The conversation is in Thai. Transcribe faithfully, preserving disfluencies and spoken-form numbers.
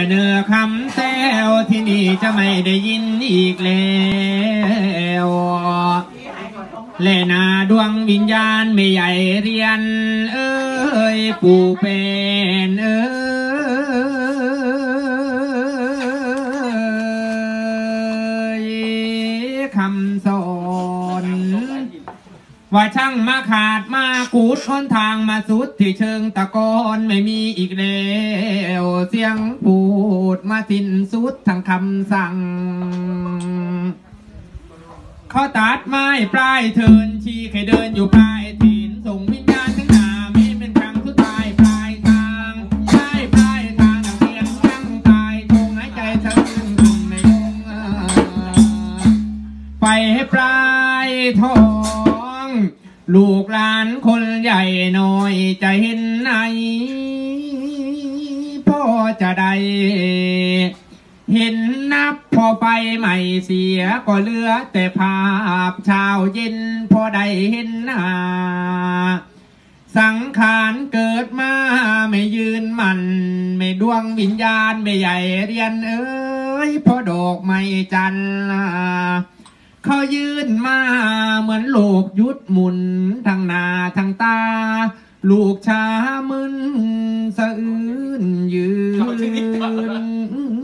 เนื้อคำแซวที่นี่จะไม่ได้ยินอีกแล้วเลนาดวงวิญญาณไม่ใหญ่เรียนเอ้ยปู่เป็นเอ้ยคำสอนว่าช่างมาขาดมากูดค้นทางมาสุดที่เชิงตะกอนไม่มีอีกแล้วเสียงพูดมาสิ้นสุดทางคำสั่งเขาตัดไม้ปลายเทินชี้ให้เดินอยู่ปลายถิ่นส่งวิญญาณถึงหน้ามีเป็นครั้งสุดท้ายปลายทางใช่ปลายทางเสียงช่างตายคงหายใจสะอื้นขึ้นในวงไปให้ปลายทองลูกหลานคนใหญ่หน่อยจะเห็นไหนพ่อจะได้เห็นนับพอไปใหม่เสียก็เหลือแต่ภาพเช้าเย็นพอได้เห็นหน้าสังขารเกิดมาไม่ยืนมันไม่ดวงวิญญาณไม่ใหญ่เรียนเอ้ยพอดอกไม้จันทร์เขายืนมาเหมือนโลกยุดหมุนทางหน้าทางตาลูกชามึนสะอื้นยืน